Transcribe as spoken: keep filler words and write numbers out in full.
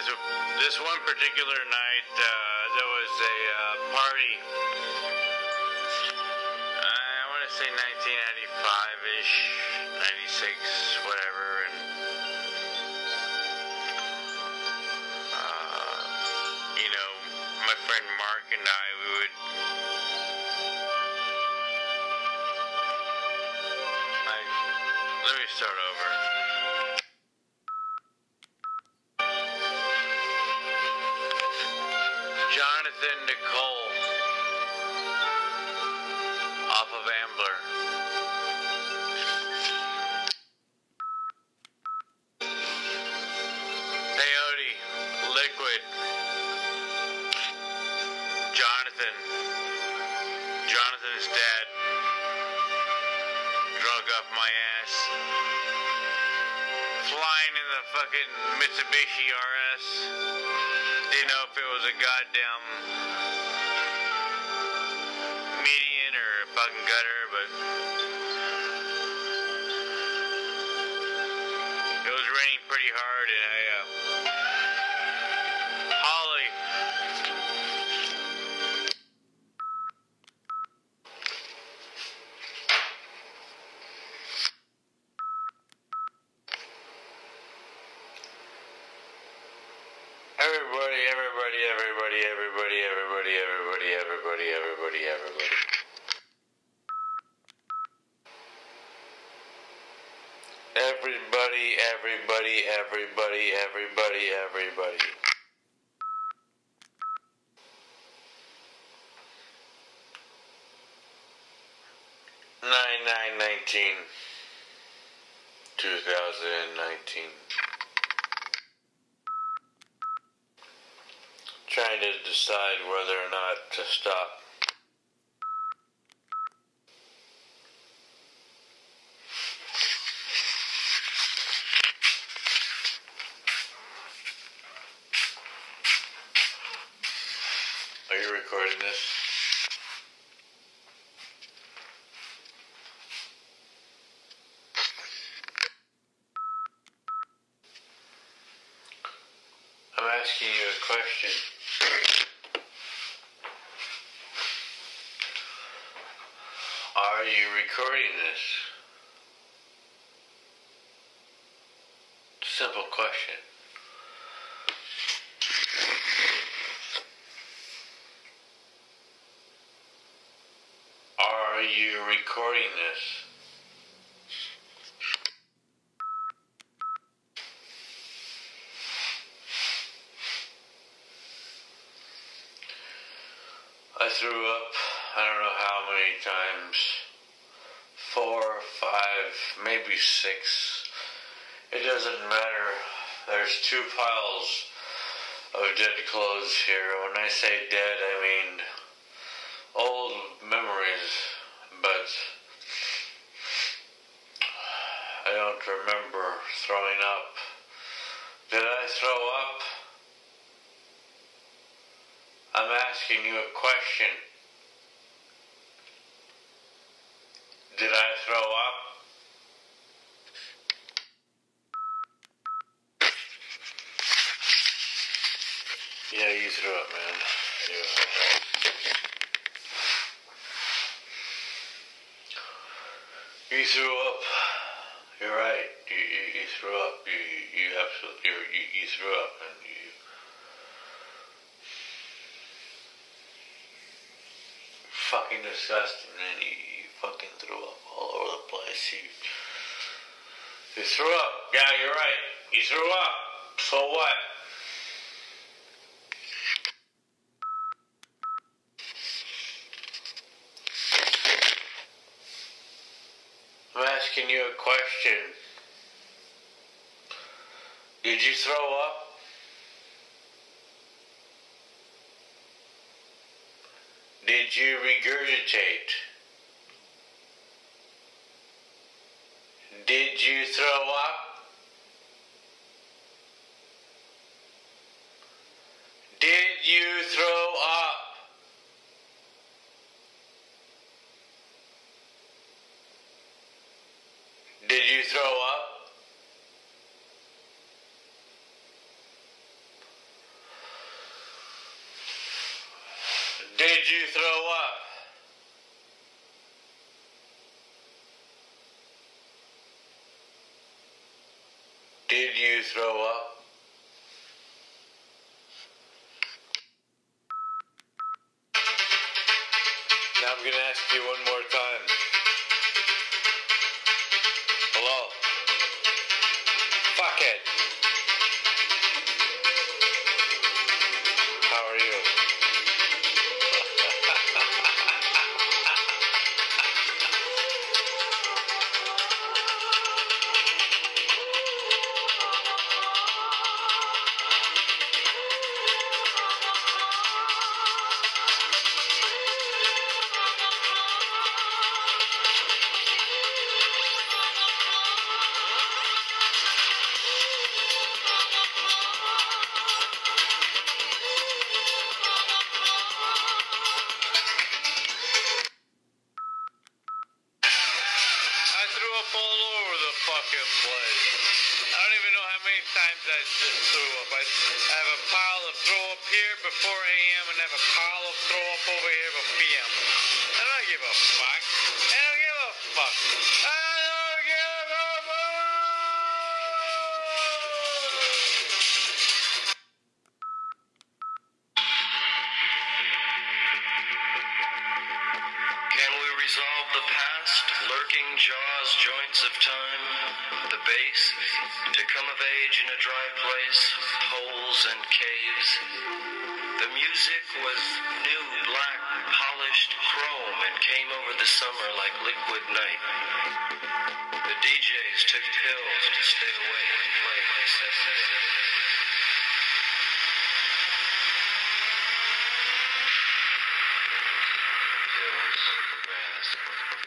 this this one particular night, uh, there was a uh, party. I want to say nineteen ninety-five-ish, ninety-six, whatever, and uh, you know, my friend Mark and I, we would. I, let me start over. Jonathan Nicole off of Ambler. Peyote, Liquid. Jonathan. Jonathan's dad. Drunk off my ass. Flying in the fucking Mitsubishi R S. Didn't know if it was a goddamn median or a fucking gutter, but it was raining pretty hard, and I, uh, Holly, Everybody, everybody, everybody, everybody, everybody, everybody, everybody, everybody, everybody. Everybody, everybody, everybody, everybody, everybody. Nine nine nineteen, two thousand nineteen. Trying to decide whether or not to stop. Are you recording this? I'm asking you a question. Are you recording this? Simple question. Are you recording this? I threw up, I don't know how many times, four, five, maybe six, it doesn't matter. There's two piles of dead clothes here. When I say dead, I mean old memories, but I don't remember throwing up. Did I throw up? I'm asking you a question. Did I throw up? Yeah, you threw up, man. Yeah. You threw up. You're right. You you, you threw up. You you, you absolutely you you threw up, and you. Fucking disgusting, man. You, you fucking threw up all over the place. You, you threw up. Yeah, you're right. You threw up. So what? I'm asking you a question. Did you throw up? Did you regurgitate? Did you throw up? Did you throw up? Did you throw up? Did you throw up? Did you throw up? Now I'm gonna ask you one more time. Hello? Fuckhead. How are you? All over the fucking place. I don't even know how many times I just threw up. I, I have a pile of throw up here before A M and I have a pile of throw up over here for P M. I don't give a fuck. I don't give a fuck. I don't give a fuck. Can we resolve the past, lurking jaws, joints of time, the base, to come of age in a dry place, holes and caves? The music was new, black, polished chrome and came over the summer like liquid night. The D Js took pills to stay awake and play by seven days. Pills, grass,